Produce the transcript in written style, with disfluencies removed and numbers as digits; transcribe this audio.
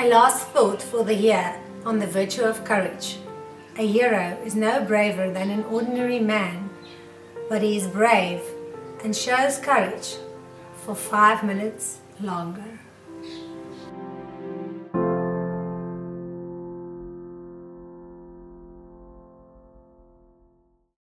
last thought for the year on the virtue of courage. A hero is no braver than an ordinary man, but he is brave and shows courage for 5 minutes longer.